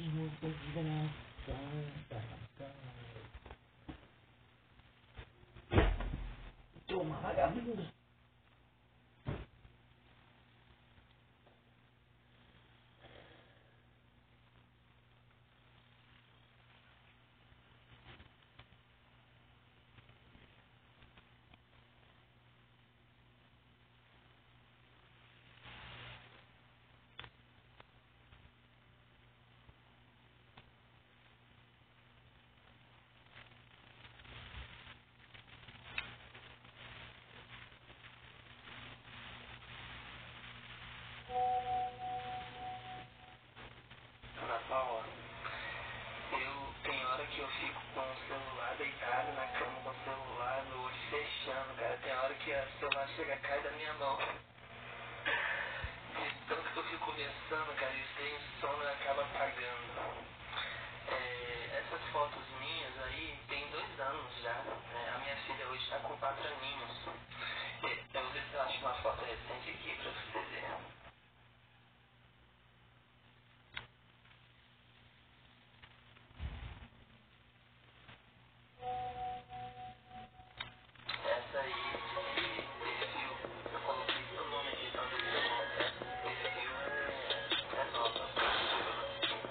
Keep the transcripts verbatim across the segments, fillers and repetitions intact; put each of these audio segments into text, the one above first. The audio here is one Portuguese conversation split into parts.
músicas de veneração. Tá, tá. Toma, vagabundo. Ana Paula, eu tem hora que eu fico com o celular deitado na cama com o celular, meu olho fechando, cara. Tem hora que o celular chega, cai da minha mão. De tanto que eu fico conversando, cara, e sem sono acaba apagando. É, essas fotos minhas aí tem dois anos já. Né? A minha filha hoje está com quatro aninhos. É, eu vou ver se eu acho uma foto recente aqui pra você ver. Essa aí de perfil, eu coloquei seu nome aqui pra ver seu nome. Essa de perfil é, é nova, positiva.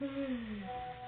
Ai.